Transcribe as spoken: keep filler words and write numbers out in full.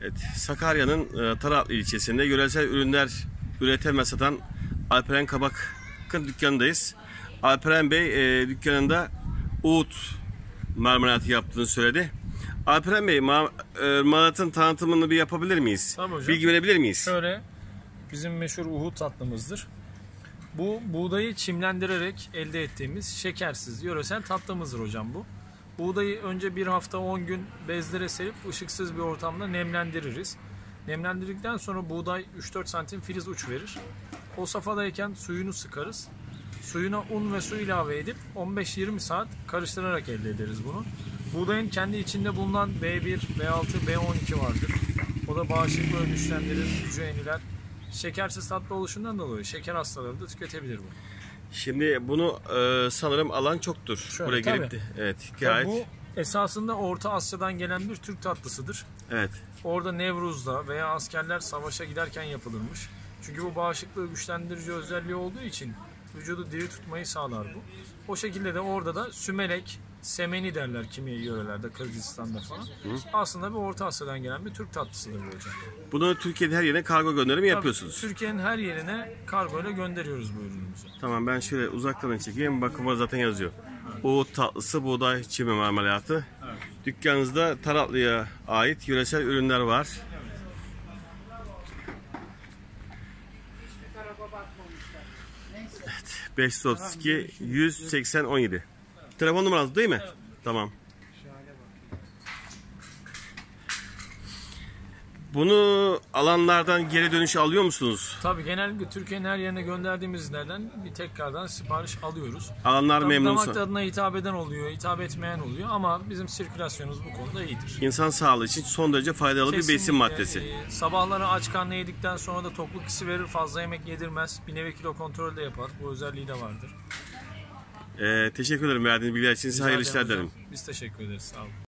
Evet, Sakarya'nın e, Taratlı ilçesinde yöresel ürünler üreten ve satan Alperen Kabak'ın dükkanındayız. Alperen Bey e, dükkanında Uğut marmelatı yaptığını söyledi. Alperen Bey, ma e, marmelatın tanıtımını bir yapabilir miyiz? Tabii hocam. Bilgi verebilir miyiz? Şöyle, bizim meşhur Uhud tatlımızdır. Bu buğdayı çimlendirerek elde ettiğimiz şekersiz yöresel tatlımızdır hocam bu. Buğdayı önce bir hafta on gün bezlere serip ışıksız bir ortamda nemlendiririz. Nemlendirdikten sonra buğday üç dört santim filiz uç verir. O safhadayken suyunu sıkarız. Suyuna un ve su ilave edip on beş yirmi saat karıştırarak elde ederiz bunu. Buğdayın kendi içinde bulunan B bir, B altı, B on iki vardır. O da bağışıklığı güçlendirir, gücü yeniler. Şekersiz tatlı oluşundan dolayı şeker hastaları da tüketebilir bu. Şimdi bunu e, sanırım alan çoktur. Şöyle, buraya tabii. gelip de. Evet, gayet. Bu esasında Orta Asya'dan gelen bir Türk tatlısıdır. Evet. Orada Nevruz'da veya askerler savaşa giderken yapılırmış. Çünkü bu bağışıklığı güçlendirici özelliği olduğu için vücudu diri tutmayı sağlar bu. O şekilde de orada da sümelek, semeni derler kimi yörelerde, Kırgızistan'da falan. Hı. Aslında bir Orta Asya'dan gelen bir Türk tatlısıdır bu hocam. Bunu Türkiye'de her yerine kargo gönderimi yapıyorsunuz. Türkiye'nin her yerine kargo ile gönderiyoruz bu ürünümüzü. Tamam, ben şöyle uzaktan çekeyim. Bakıma zaten yazıyor. Uğut tatlısı, buğday çimi marmelatı. Evet. Dükkanınızda Taratlı'ya ait yöresel ürünler var. Evet, beş yüz otuz iki yüz seksen on yedi. Telefon numarası değil mi? Evet. Tamam. Bunu alanlardan geri dönüş alıyor musunuz? Tabii, genellikle Türkiye'nin her yerine gönderdiğimizlerden bir tekrardan sipariş alıyoruz. Alanlar memnun. Damak tadına hitap eden oluyor, hitap etmeyen oluyor ama bizim sirkülasyonumuz bu konuda iyidir. İnsan sağlığı için son derece faydalı Kesinlikle, bir besin maddesi. E, sabahları aç karnına yedikten sonra da tokluk hissi verir, fazla yemek yedirmez. Bir nevi kilo kontrolü de yapar, bu özelliği de vardır. Ee, teşekkür ederim verdiğiniz bilgiler için. Size hayırlı işler dilerim. Biz teşekkür ederiz, sağ olun.